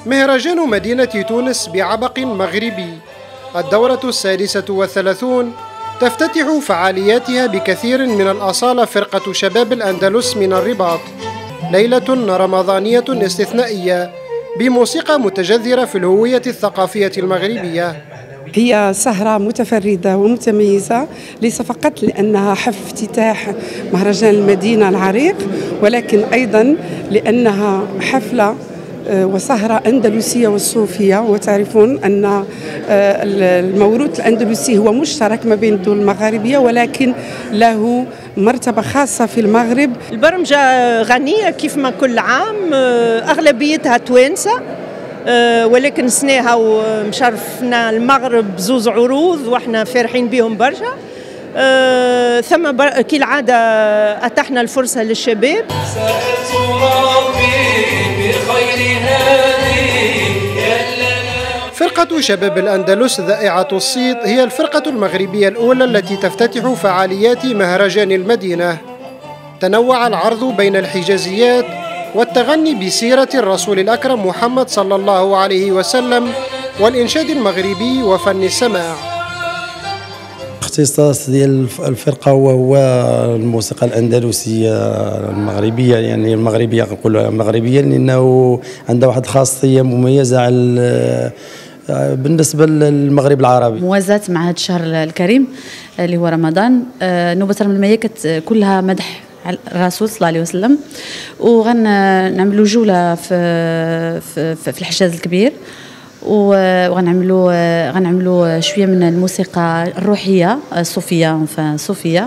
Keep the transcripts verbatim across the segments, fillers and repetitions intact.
مهرجان مدينة تونس بعبق مغربي، الدورة السادسة والثلاثون، تفتتح فعالياتها بكثير من الأصالة فرقة شباب الأندلس من الرباط، ليلة رمضانية استثنائية بموسيقى متجذرة في الهوية الثقافية المغربية. هي سهرة متفردة ومتميزة، ليس فقط لأنها حفل افتتاح مهرجان المدينة العريق، ولكن أيضا لأنها حفلة وسهرة أندلسية والصوفية. وتعرفون أن الموروث الأندلسي هو مشترك ما بين الدول المغاربية، ولكن له مرتبة خاصة في المغرب. البرمجة غنية كيف ما كل عام، أغلبيتها توانسة، ولكن سناها ومشرفنا المغرب بزوز عروض واحنا فرحين بهم برشا. أه ثم بر... كالعادة أتحنا الفرصة للشباب. سألت ربي بخير هذه. فرقة شباب الأندلس ذائعة الصيت هي الفرقة المغربية الأولى التي تفتتح فعاليات مهرجان المدينة. تنوع العرض بين الحجازيات والتغني بسيرة الرسول الأكرم محمد صلى الله عليه وسلم والإنشاد المغربي وفن السماع. الاختصاص ديال الفرقة وهو الموسيقى الأندلسية المغربية، يعني المغربية نقولوا مغربية لأنه عندها واحد الخاصية مميزة على بالنسبة للمغرب العربي. موازاة مع هذا الشهر الكريم اللي هو رمضان، نوبة رمضان المية كلها مدح على الرسول صلى الله عليه وسلم، وغنعملوا جولة في في, في الحجاز الكبير، وغنعملوا غنعملوا شويه من الموسيقى الروحيه الصوفيه الصوفيه.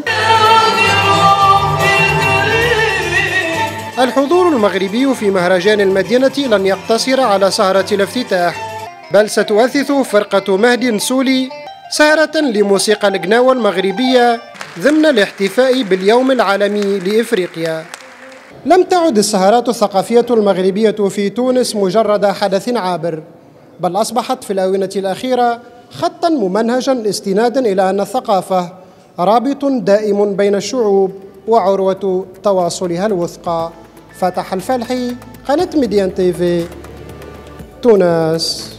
الحضور المغربي في مهرجان المدينة لن يقتصر على سهرة الافتتاح، بل ستؤثث فرقة مهدي سولي سهرة لموسيقى القناوة المغربية ضمن الاحتفاء باليوم العالمي لإفريقيا. لم تعد السهرات الثقافية المغربية في تونس مجرد حدث عابر، بل أصبحت في الآونة الأخيرة خطاً ممنهجاً استناداً إلى أن الثقافة رابط دائم بين الشعوب وعروة تواصلها الوثقى. فتح الفلحي، قناة ميديان تيفي، تونس.